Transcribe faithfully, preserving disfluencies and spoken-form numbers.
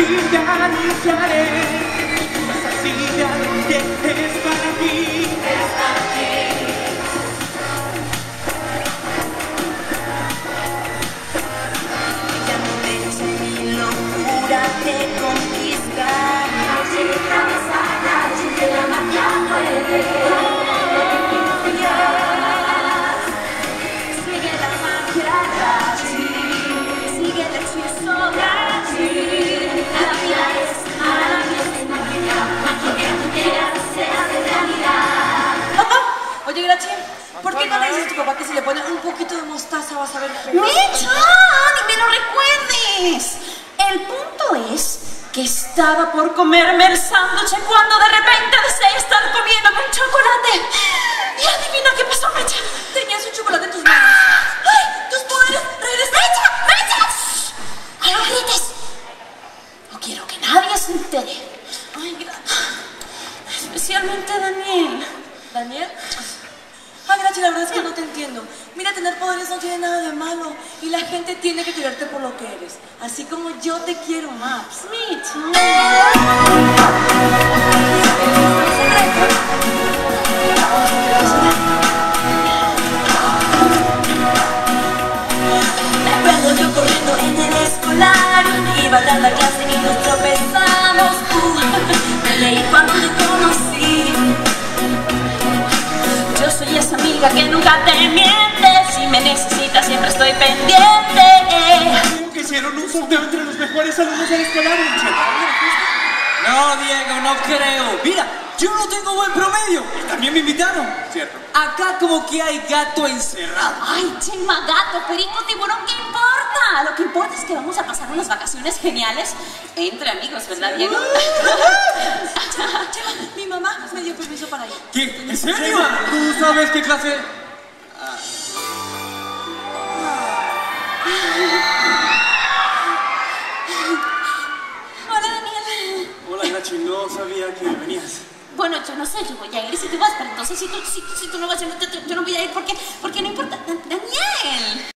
ya iniciaré. Esa silla donde es para ti. Es para ti. Ya no ves en mi locura de conquistar. Noche de cabeza, noche de la magia puede. Sigue la magia, Gachi. Sigue el hechizo, Gachi. La vida es maravillosa, magia, magia que tú quieras sea de realidad. Oye, Grachi, ¿por qué no le dices a tu papá que si le pone un poquito de mostaza vas a ver feo? ¡Mecha! ¡Ni me lo recuerdes! El punto es que estaba por comerme el sándwich cuando de repente deseé estar comiéndome un chocolate. Y adivina qué pasó, Mecha. Tenías un chocolate en tus manos. ¡Ay! ¡Tus poderes regresan! ¡Mecha! ¡Mecha! ¡No grites! No quiero que nadie se entere. Ay, Grachi. Especialmente Daniel. ¿Daniel? Ay, Grachi, la verdad es que no te entiendo. Mira, tener poderes no tiene nada de malo. Y la gente tiene que quererte por lo que eres. Así como yo te quiero más. Mecha. Me acuerdo yo corriendo en el escolar. Iba a dar la clase y nos tropezamos. Uh, me leí cuando te conocí. Yo soy esa amiga que nunca te miente. Si me necesitas siempre estoy pendiente. ¿Cómo que hicieron un sorteo entre los mejores alumnos del escolar, Michelle? No, Diego, no creo. Mira, yo no tengo buen promedio. Y también me invitaron. Cierto. Acá como que hay gato encerrado. Ay, chema, gato, perico, tiburón, ¿qué importa? Lo que importa es que vamos a pasar unas vacaciones geniales entre amigos, ¿verdad, Diego? Chema, Chema, mi mamá me dio permiso para ir. ¿Qué? ¿En serio? ¿Tú sabes qué clase? Hola, Daniel. Hola, Nachi, no sabía que venías. Bueno, yo no sé, yo voy a ir si tú vas, pero entonces si tú, si, si tú no vas, yo no, te- yo no voy a ir porque, porque no importa. Dan- Daniel.